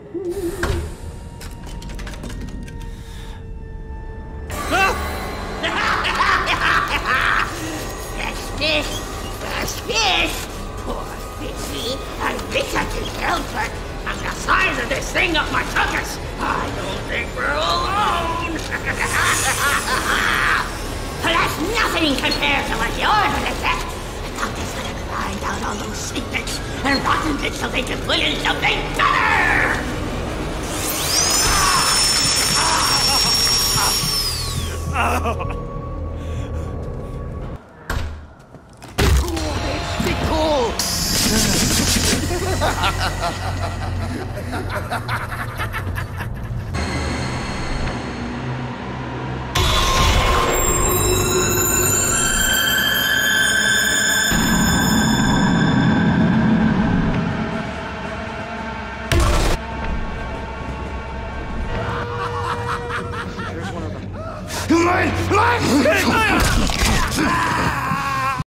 Fresh fish! Poor fishy, I wish I could help, but I'm the size of this thing up my tuchus. I don't think we're alone! But that's nothing compared to what you're gonna get. The doctor's gonna grind out all those sweet bits and rotten bits so they can put in something better! Mine!